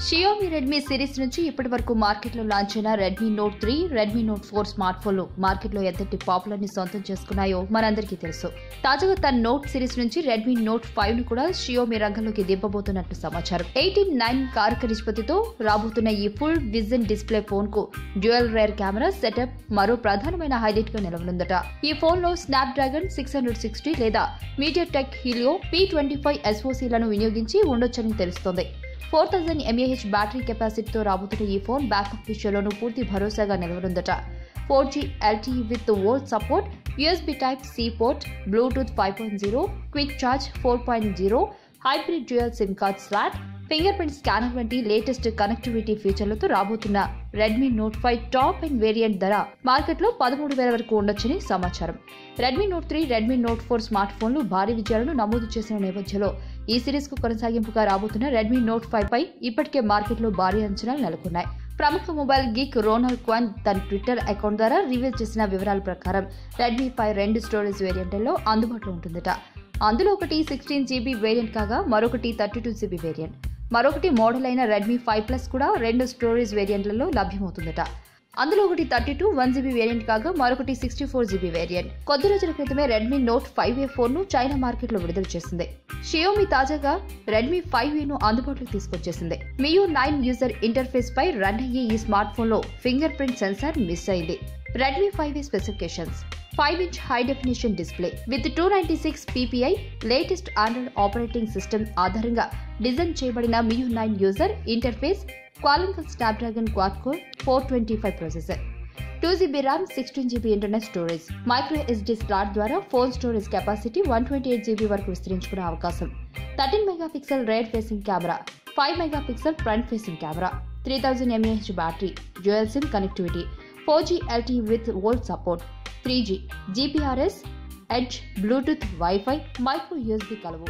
Xiaomi Redmi series నుంచి ఇప్పటివరకు మార్కెట్లో లాంచ్ అయిన Redmi Note 3, Redmi Note 4 smart ఫోన్లు మార్కెట్లో ఎంతటి పాపులర్ ని సొంతం చేసుకున్నాయో మనందరికీ తెలుసు. తాజాగా తన Note సిరీస్ నుంచి Redmi Note 5 ను కూడా Xiaomi రంగంలోకి దింపబోతున్నట్టు సమాచారం. 18:9 కారక నిష్పత్తితో రాబోతున్న ఈ ఫుల్ విజన్ డిస్ప్లే ఫోన్ కు డ్యూయల్ రేర్ కెమెరా సెటప్ మరో ప్రధానమైన హైలైట్ గా నిలవనుందట. ఈ ఫోన్ లో స్నాప్డ్రాగన్ 660 లేదా MediaTek Helio P25 SoC లను వినియోగించి ఉండొచ్చని తెలుస్తోంది. 4000 mAh బ్యాటరీ కెపాసిటీతో రాబోతున్న ఈ ఫోన్ బ్యాకప్ విషయంలోనూ పూర్తి భరోసాగా నిలవనుందట. 4G LTE with VoLTE support, USB Type-C port, Bluetooth 5.0, quick charge 4.0, hybrid dual SIM card slot, fingerprint scanner వంటి లేటెస్ట్ కనెక్టివిటీ ఫీచర్లతో రాబోతున్న Redmi Note 5 top and variant ధర మార్కెట్లో 13,000 వరకు ఉండొచ్చని సమాచారం. Redmi Note 3, Redmi Note 4 smart ఫోన్లు భారీ విజయాలను నమోదు చేసిన నేపథ్యంలో ఈ సిరీస్ కు కొనసాగింపుగా రాబోతున్న Redmi Note 5 పై ఇప్పటికే మార్కెట్లో భారీ అంచనాలు నెలకొన్నాయి. ప్రముఖ మొబైల్ గీక్ రోనాల్డ్ క్వాన్ తన ట్విట్టర్ అకౌంట్ ద్వారా రివీల్ చేసిన వివరాల ప్రకారం Redmi 5 రెండు స్టోరేజ్ వేరియంట్లలో అందుబాటులో ఉంటుందట. అందులో ఒకటి 16GB వేరియంట్ కాగా మరొకటి 32GB వేరియంట్. మరొకటి మోడల్ అయిన Redmi 5 Plus కూడా రెండు స్టోరేజ్ వేరియంట్లలో లభ్యమవుతుందట. అందులో ఒకటి 1GB వేరియంట్ కాగా మరొకటి 64GB వేరియంట్. కొద్ది రోజుల క్రితమే Redmi Note 5A ఫోన్ ను చైనా మార్కెట్ లో విడుదల చేసింది. Xiaomi తాజాగా Redmi 5A ను అందుబాటులోకి తీసుకొచ్చేసింది. MIUI 9 యూజర్ ఇంటర్ఫేస్ పై రన్ అయ్యే ఈ స్మార్ట్ ఫోన్ లో ఫింగర్ ప్రింట్ సెన్సార్ మిస్ అయింది. Redmi 5A specifications: 5-inch high definition display with 296 ppi latest Android operating system ఆధారంగా డిజైన్ చేయబడిన MIUI 9 user interface, Qualcomm Snapdragon quad-core 425 processor, 2GB RAM, 16GB internal storage, micro SD slot ద్వారా phone storage capacity 128GB వరకు విస్తరించుకునే అవకాశం, 13 megapixel rear facing camera, 5 megapixel front facing camera, 3000 mAh battery, dual SIM connectivity, 4G LTE with VoLTE support, 3G, GPRS, Edge, Bluetooth, wifi, micro USB కలవు.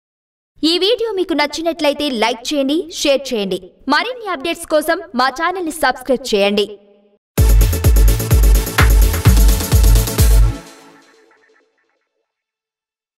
ఈ video మీకు నచ్చినట్లయితే like చేయండి, share చేయండి. మరిన్ని అప్డేట్స్ కోసం మా ఛానల్ ని సబ్స్క్రైబ్ చేయండి.